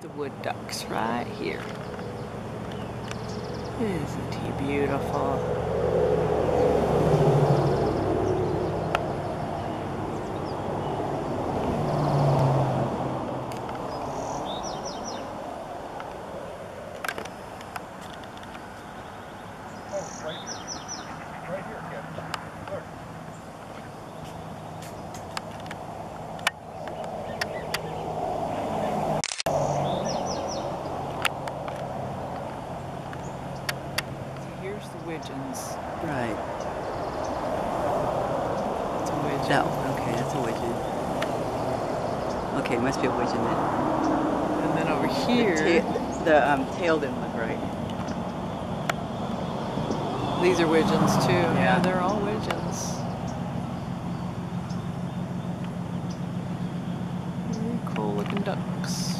The wood ducks right here. Isn't he beautiful? Oh, right here. Right here, kid. Look. Here's the Widgeons. Right. It's a widgeon. No, okay, that's a widgeon. Okay, it must be a widgeon then. And then over here, The tail didn't look right. these are widgeons too. Yeah, Yeah. they're all widgeons. Very cool looking ducks.